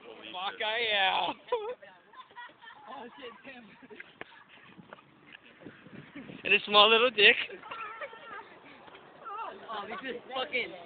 Baco, yeah. Oh shit, Tim. And a small little dick. Oh, this is fucking.